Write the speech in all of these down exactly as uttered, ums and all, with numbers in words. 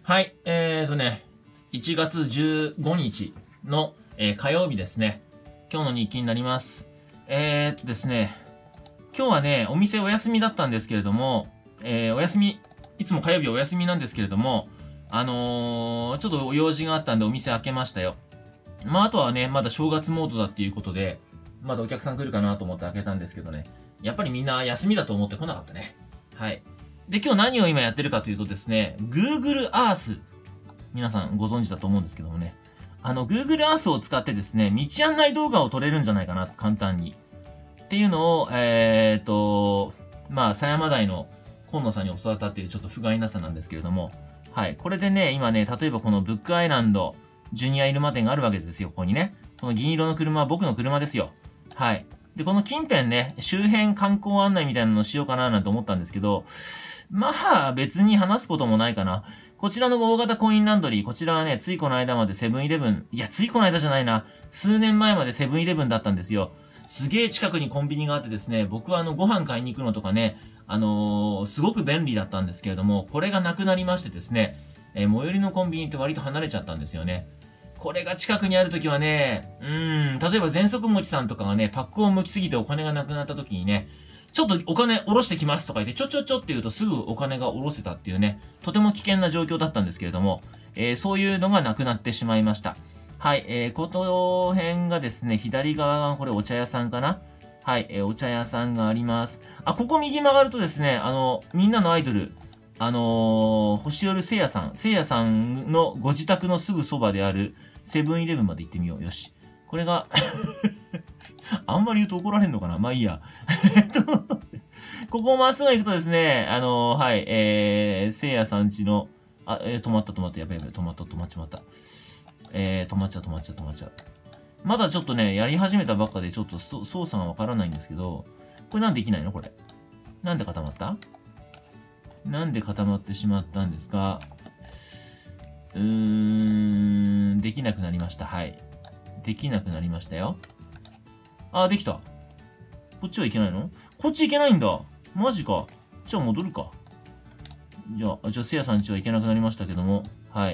はい、えーとね、いちがつじゅうごにちの、えー、火曜日ですね。今日の日記になります。えーっとですね、今日はね、お店お休みだったんですけれども、えー、お休み、いつも火曜日お休みなんですけれども、あのー、ちょっと用事があったんでお店開けましたよ。まあ、あとはね、まだ正月モードだっていうことで、まだお客さん来るかなと思って開けたんですけどね。やっぱりみんな休みだと思って来なかったね。はい。で、今日何を今やってるかというとですね、Google Earth。皆さんご存知だと思うんですけどもね。あの、Google Earth を使ってですね、道案内動画を撮れるんじゃないかな、簡単に。っていうのを、えーっと、まあ、狭山台の今野さんに教わったっていうちょっと不甲斐なさなんですけれども。はい。これでね、今ね、例えばこのブックアイランド、ジュニアイルマ店があるわけですよ、ここにね。この銀色の車は僕の車ですよ。はい。で、この近辺ね、周辺観光案内みたいなのをしようかななんて思ったんですけど、まあ、別に話すこともないかな。こちらの大型コインランドリー、こちらはね、ついこの間までセブンイレブン、いや、ついこの間じゃないな。数年前までセブンイレブンだったんですよ。すげえ近くにコンビニがあってですね、僕はあの、ご飯買いに行くのとかね、あのー、すごく便利だったんですけれども、これがなくなりましてですね、えー、最寄りのコンビニって割と離れちゃったんですよね。これが近くにあるときはね、うーん、例えば全速持ちさんとかがね、パックを剥きすぎてお金がなくなったときにね、ちょっとお金下ろしてきますとか言って、ちょちょちょって言うとすぐお金が下ろせたっていうね、とても危険な状況だったんですけれども、えー、そういうのがなくなってしまいました。はい、えー、この辺がですね、左側がこれお茶屋さんかな。はい、えー、お茶屋さんがあります。あ、ここ右曲がるとですね、あの、みんなのアイドル、あのー、星夜せいやさん、せいやさんのご自宅のすぐそばであるセブンイレブンまで行ってみよう。よし。これが、あんまり言うと怒られんのかな、まあいいや。ここをまっすぐ行くとですね、あのー、はい、えー、せいやさん家の、あ、えー、止まった止まった、やべやべ、止まった、止まっちまった。えー、止まっちゃう、止まっちゃう、止まっちゃう。まだちょっとね、やり始めたばっかでちょっと操作がわからないんですけど、これなんでできないのこれ。なんで固まったなんで固まってしまったんですかうーん、できなくなりました。はい。できなくなりましたよ。あ、できた。こっちはいけないのこっち行けないんだ。マジか。じゃあ戻るか。じゃあ、じゃあ、せいやさんちは行けなくなりましたけども。はい。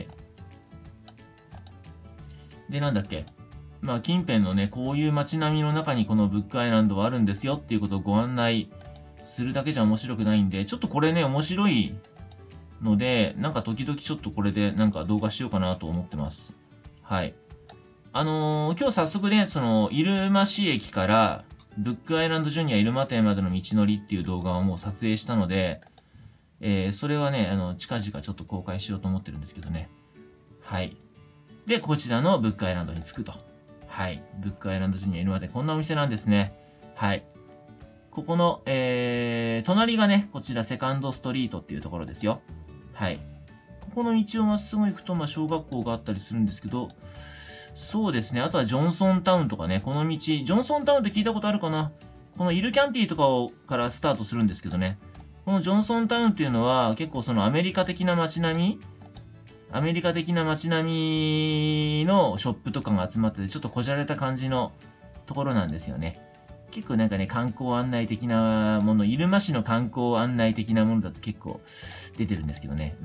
で、なんだっけ。まあ、近辺のね、こういう街並みの中にこのブックアイランドはあるんですよっていうことをご案内するだけじゃ面白くないんで、ちょっとこれね、面白いので、なんか時々ちょっとこれでなんか動画しようかなと思ってます。はい。あのー、今日早速ね、その、入間市駅から、ブックアイランドジュニア入間店までの道のりっていう動画をもう撮影したので、えー、それはね、あの、近々ちょっと公開しようと思ってるんですけどね。はい。で、こちらのブックアイランドに着くと。はい。ブックアイランドジュニア入間店、こんなお店なんですね。はい。ここの、えー、隣がね、こちらセカンドストリートっていうところですよ。はい。ここの道をまっすぐ行くと、まあ、小学校があったりするんですけど、そうですね。あとはジョンソンタウンとかね、この道、ジョンソンタウンって聞いたことあるかな？このイルキャンティとかをからスタートするんですけどね。このジョンソンタウンっていうのは結構そのアメリカ的な街並みアメリカ的な街並みのショップとかが集まってて、ちょっとこじゃれた感じのところなんですよね。結構なんかね、観光案内的なもの、入間市の観光案内的なものだと結構出てるんですけどね。うん、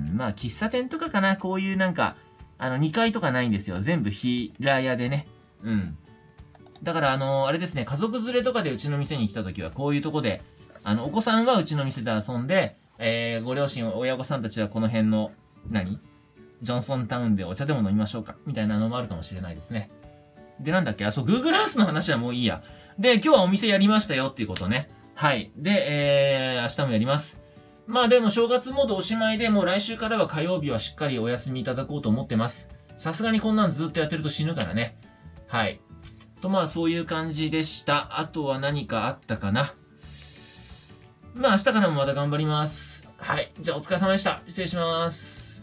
まあ喫茶店とかかな、こういうなんか、あの、にかいとかないんですよ。全部平屋でね。うん。だから、あのー、あれですね、家族連れとかでうちの店に来た時は、こういうとこで、あの、お子さんはうちの店で遊んで、えー、ご両親、親御さんたちはこの辺の、何ジョンソンタウンでお茶でも飲みましょうかみたいなのもあるかもしれないですね。で、なんだっけあ、そう、Google Earth の話はもういいや。で、今日はお店やりましたよっていうことね。はい。で、えー、明日もやります。まあでも正月モードおしまいでもう来週からは火曜日はしっかりお休みいただこうと思ってます。さすがにこんなんずっとやってると死ぬからね。はい。とまあそういう感じでした。あとは何かあったかな。まあ明日からもまた頑張ります。はい。じゃあお疲れ様でした。失礼します。